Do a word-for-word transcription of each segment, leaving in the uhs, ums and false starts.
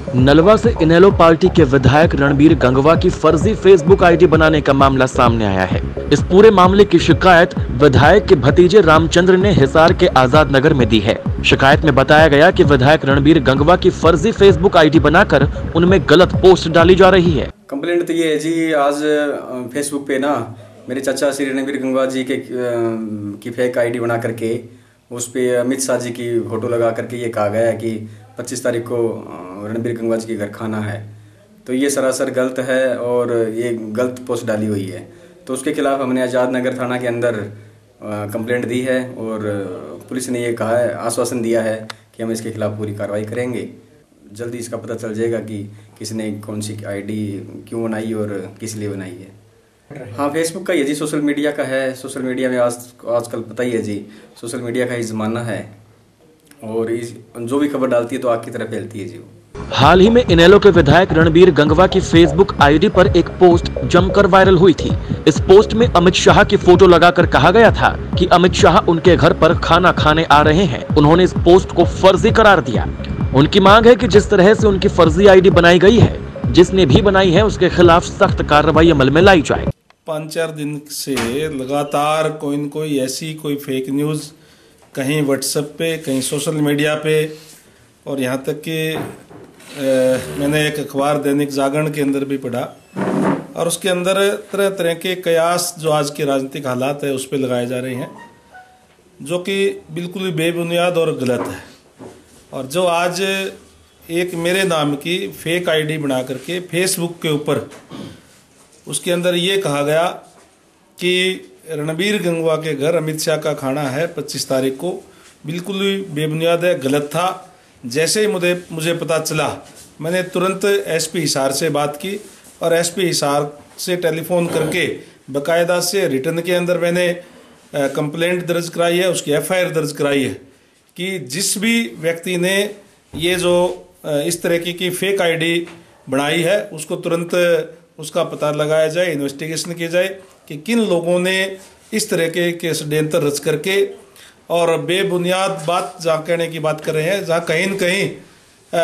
नलवा से इनेलो पार्टी के विधायक रणबीर गंगवा की फर्जी फेसबुक आईडी बनाने का मामला सामने आया है। इस पूरे मामले की शिकायत विधायक के भतीजे रामचंद्र ने हिसार के आजाद नगर में दी है। शिकायत में बताया गया कि विधायक रणबीर गंगवा की फर्जी फेसबुक आईडी बनाकर उनमें गलत पोस्ट डाली जा रही है। कंप्लेंट तो ये है जी, आज फेसबुक पे ना मेरे चाचा श्री रणबीर गंगवा जी के की फेक आईडी बना करके उस पे अमित शाह जी की फोटो लगा करके ये कहा गया है कि पच्चीस तारीख को रणबीर गंगवा जी के घर खाना है। तो ये सरासर गलत है और ये गलत पोस्ट डाली हुई है। तो उसके खिलाफ हमने आज़ाद नगर थाना के अंदर कंप्लेंट दी है और पुलिस ने ये कहा है, आश्वासन दिया है कि हम इसके खिलाफ पूरी कार्रवाई करेंगे। जल्दी इसका पता चल जाएगा कि किसने कौन सी आईडी क्यों बनाई और किस लिए बनाई है। हाँ, फेसबुक का ये जी सोशल मीडिया का है। सोशल मीडिया में आज आजकल पता ही है जी, सोशल मीडिया का ही ज़माना है और इस जो भी खबर डालती है तो आग की तरह फैलती है जी। हाल ही में इनेलो के विधायक रणबीर गंगवा की फेसबुक आईडी पर एक पोस्ट जमकर वायरल हुई थी। इस पोस्ट में अमित शाह की फोटो लगाकर कहा गया था कि अमित शाह उनके घर पर खाना खाने आ रहे हैं। उन्होंने इस पोस्ट को फर्जी करार दिया। उनकी मांग है कि जिस तरह से उनकी फर्जी आईडी बनाई गई है, जिसने भी बनाई है उसके खिलाफ सख्त कार्रवाई अमल में लाई जाए। पाँच चार दिन से लगातार कोई न कोई ऐसी कोई फेक न्यूज़ कहीं व्हाट्सएप पे, कहीं सोशल मीडिया पे और यहाँ तक कि मैंने एक अखबार दैनिक जागरण के अंदर भी पढ़ा और उसके अंदर तरह तरह के कयास जो आज के राजनीतिक हालात है उस पर लगाए जा रहे हैं, जो कि बिल्कुल ही बेबुनियाद और गलत है। और जो आज एक मेरे नाम की फेक आईडी बना करके फेसबुक के ऊपर उसके अंदर ये कहा गया कि रणबीर गंगवा के घर अमित शाह का खाना है पच्चीस तारीख को, बिल्कुल ही बेबुनियाद है, गलत था। जैसे ही मुझे मुझे पता चला, मैंने तुरंत एसपी हिसार से बात की और एसपी हिसार से टेलीफोन करके बाकायदा से रिटर्न के अंदर मैंने कंप्लेंट दर्ज कराई है, उसकी एफआईआर दर्ज कराई है कि जिस भी व्यक्ति ने ये जो इस तरीके की फेक आईडी बनाई है उसको तुरंत उसका पता लगाया जाए, इन्वेस्टिगेशन की जाए कि किन लोगों ने इस तरह के, के षड्यंत्र रच करके और बेबुनियाद बात जहाँ कहने की बात कर रहे हैं, जहाँ कहीं न कहीं आ,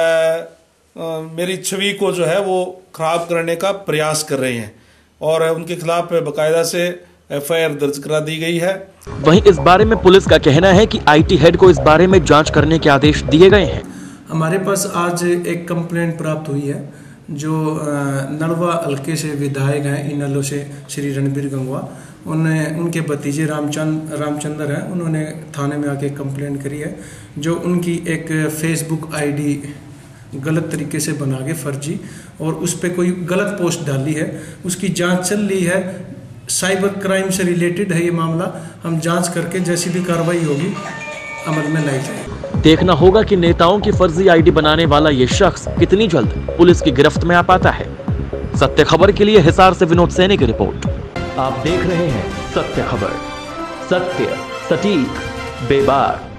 आ, मेरी छवि को जो है वो खराब करने का प्रयास कर रहे हैं और उनके खिलाफ बाकायदा से एफआईआर दर्ज करा दी गई है। वहीं इस बारे में पुलिस का कहना है कि आईटी हेड को इस बारे में जांच करने के आदेश दिए गए हैं। हमारे पास आज एक कंप्लेंट प्राप्त हुई है जो नलवा हल्के से विधायक हैं इनेलो से श्री रणबीर गंगवा, उन्हें उनके भतीजे रामचंद रामचंद्र हैं, उन्होंने थाने में आके कंप्लेंट करी है जो उनकी एक फेसबुक आईडी गलत तरीके से बना के फर्जी और उस पर कोई गलत पोस्ट डाली है। उसकी जांच चल रही है, साइबर क्राइम से रिलेटेड है ये मामला। हम जांच करके जैसी भी कार्रवाई होगी अमल में लाई जाएगी। देखना होगा कि नेताओं की फर्जी आईडी बनाने वाला ये शख्स कितनी जल्द पुलिस की गिरफ्त में आ पाता है। सत्य खबर के लिए हिसार से विनोद सैनी की रिपोर्ट। आप देख रहे हैं सत्य खबर, सत्य सटीक बेबाक।